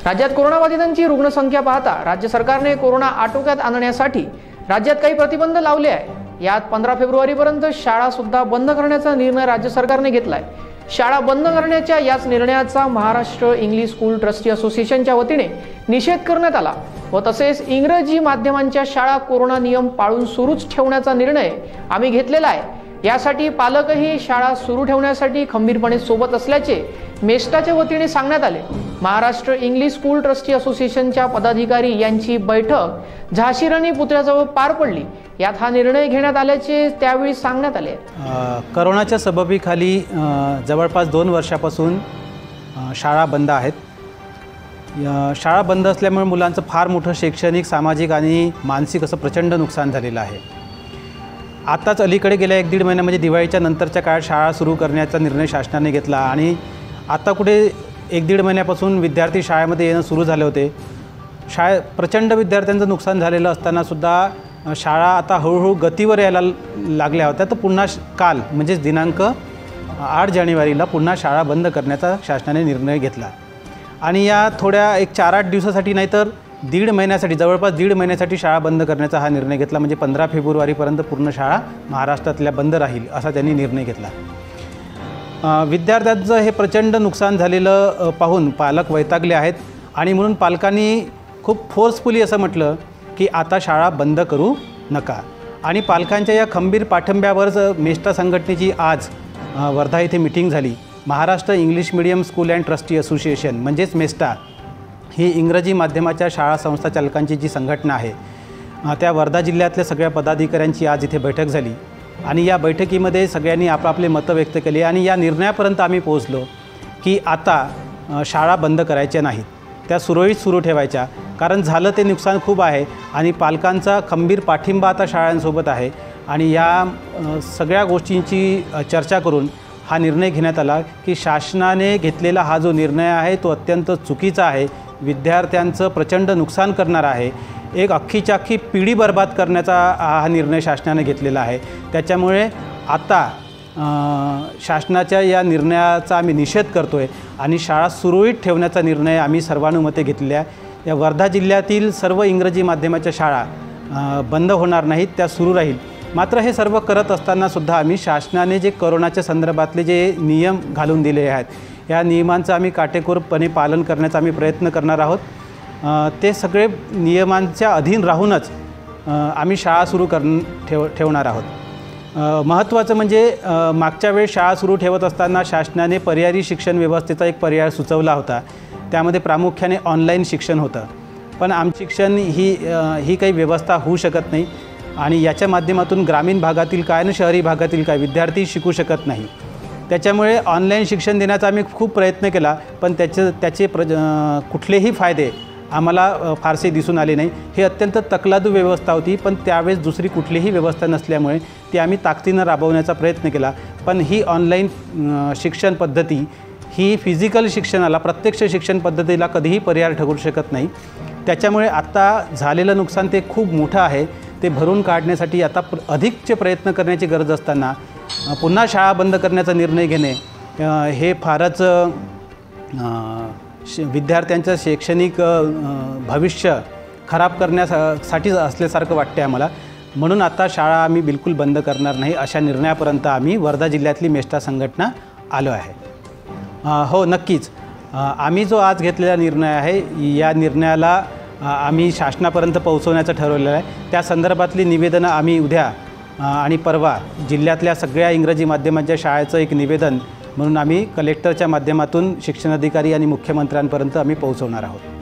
राज्यात कोरोनाबाधितांची रुग्णसंख्या पाहता राज्य सरकारने कोरोना आटोक्यात आणण्यासाठी राज्यात काही प्रतिबंध लावले आहे। यात 15 फेब्रुवारीपर्यंत शाळा सुद्धा बंद करण्याचा निर्णय राज्य सरकारने घेतलाय। शाळा बंद करण्याच्या याच निर्णयाचा महाराष्ट्र इंग्लिश स्कूल ट्रस्टी असोसिएशनच्या वतीने निषेध करण्यात आला व तसेच इंग्रजी माध्यमांच्या शाळा कोरोना नियम पाळून सुरूच ठेवण्याचा निर्णय आम्ही घेतलेला आहे। यासाठी पालकही शाळा सुरू ठेवण्यासाठी खंबीरपणे सोबत असल्याचे मेस्टाच्या वतीने सांगण्यात आले। महाराष्ट्र इंग्लिश स्कूल ट्रस्टी असोसिएशनच्या पदाधिकारी यांची बैठक झाशी राणी पुतळ्याजवळ पार पडली। यात हा निर्णय घेण्यात आल्याचे त्यावेळी सांगण्यात आले। कोरोनाच्या सबबीखाली जवळपास 2 वर्षापासून शाळा बंद आहेत। शाळा बंद असल्यामुळे मुलांचं फार मोठं शैक्षणिक, सामाजिक आणि मानसिक असं प्रचंड नुकसान झालेलं आहे। आताच अलीकडे गेल्या 1-1.5 महिन्या म्हणजे दिवाळीच्या नंतरच्या काळात शाळा सुरू करण्याचा निर्णय शासनाने घेतला आणि आता कुठे 1-1.5 महिन्यापासून विद्यार्थी शाळेमध्ये येणं सुरू झाले होते। प्रचंड विद्यार्थ्यांचं नुकसान झालेलं असताना सुद्धा शाळा आता हळूहळू गतीवर यायला लागल्या होत्या। तर पुन्हा काल म्हणजे दिनांक 8 जानेवारीला पुन्हा शाळा बंद करण्याचा शासनाने निर्णय घेतला आणि या थोड्या 4-8 दिवसासाठी नाही तर 1.5 महिन्यासाठी जवळपास 1.5 महिन्यासाठी शाळा बंद करण्याचा हा निर्णय घेतला। म्हणजे 15 फेब्रुवारीपर्यंत पूर्ण शाळा महाराष्ट्रातल्या बंद राहील असा त्यांनी निर्णय घेतला। विद्यार्थ्यांचं हे प्रचंड नुकसान झालेलं पाहून पालक वैतागले आहेत आणि म्हणून पालकांनी खूप फोर्सफुली असं म्हटलं की आता शाळा बंद करू नका आणि पालकांच्या या खंबीर पाठिंब्यावरच मेस्टा संघटनेची आज वर्धा येथे मीटिंग झाली। Maharashtra English medium school and trustee association म्हणजेच मेस्टा ही इंग्रजी माध्यमाच्या शाळा संस्था चालकांची जी संघटना आहे त्या वर्धा जिल्ह्यातल्या सगळ्या पदाधिकाऱ्यांची आज इथे बैठक झाली आणि या बैठकीमध्ये सगळ्यांनी आपापले मतं व्यक्त केली आणि या निर्णयापर्यंत आम्ही पोहोचलो की आता शाळा बंद करायच्या नाहीत, त्या सुरळीत सुरू ठेवायच्या। कारण झालं ते नुकसान खूप आहे आणि पालकांचा खंबीर पाठिंबा आता शाळांसोबत आहे आणि या सगळ्या गोष्टींची चर्चा करून हा निर्णय घेण्यात आला की शासनाने घेतलेला हा जो निर्णय आहे तो अत्यंत चुकीचा आहे, विद्यार्थ्यांचं प्रचंड नुकसान करणारा आहे, एक अख्खीच्या अख्खी पिढी बर्बाद करण्याचा हा निर्णय शासनाने घेतलेला आहे। त्याच्यामुळे आता शासनाच्या या निर्णयाचा आम्ही निषेध करतोय आणि शाळा सुरळीत ठेवण्याचा निर्णय आम्ही सर्वानुमते घेतलेला आहे। या वर्धा जिल्ह्यातील सर्व इंग्रजी माध्यमाच्या शाळा बंद होणार नाहीत, त्या सुरू राहील। मात्र हे सर्व करत असताना सुद्धा आम्ही शासनाने जे कोरोनाच्या संदर्भातले जे नियम घालून दिले आहेत या नियमांचं आम्ही काटेकोरपणे पालन करण्याचा आम्ही प्रयत्न करणार आहोत। ते सगळे नियमांच्या अधीन राहूनच आम्ही शाळा सुरू ठेवणार आहोत। महत्त्वाचं म्हणजे मागच्या वेळेस शाळा सुरू ठेवत असताना शासनाने पर्यायी शिक्षण व्यवस्थेचा एक पर्याय सुचवला होता, त्यामध्ये प्रामुख्याने ऑनलाईन शिक्षण होतं। पण आमचं शिक्षण ही काही व्यवस्था होऊ शकत नाही आणि याच्या माध्यमातून ग्रामीण भागातील काय आणि शहरी भागातील काय विद्यार्थी शिकू शकत नाही। त्याच्यामुळे ऑनलाईन शिक्षण देण्याचा आम्ही खूप प्रयत्न केला पण त्याचे कुठलेही फायदे आम्हाला फारसे दिसून आले नाही। हे अत्यंत तकलादू व्यवस्था होती पण त्यावेळेस दुसरी कुठलीही व्यवस्था नसल्यामुळे ती आम्ही ताकदीनं राबवण्याचा प्रयत्न केला। पण ही ऑनलाईन शिक्षण पद्धती ही फिजिकल शिक्षणाला, प्रत्यक्ष शिक्षण पद्धतीला कधीही पर्याय ठरू शकत नाही। त्याच्यामुळे आता झालेलं नुकसान ते खूप मोठं आहे, ते भरून काढण्यासाठी आता अधिकचे प्रयत्न करण्याची गरज असताना पुन्हा शाळा बंद करण्याचा निर्णय घेणे हे फारच विद्यार्थ्यांचं शैक्षणिक भविष्य खराब करण्यासाठी असल्यासारखं वाटते आम्हाला। म्हणून आता शाळा आम्ही बिलकुल बंद करणार नाही अशा निर्णयापर्यंत आम्ही वर्धा जिल्ह्यातली मेस्टा संघटना आलो आहे। हो, नक्कीच आम्ही जो आज घेतलेला निर्णय आहे या निर्णयाला आम्ही शासनापर्यंत पोहोचवण्याचं ठरवलेलं आहे। त्या संदर्भातली निवेदनं आम्ही उद्या आणि परवा जिल्ह्यातल्या सगळ्या इंग्रजी माध्यमांच्या शाळेचं एक निवेदन म्हणून आम्ही कलेक्टरच्या माध्यमातून शिक्षणाधिकारी आणि मुख्यमंत्र्यांपर्यंत आम्ही पोहोचवणार आहोत।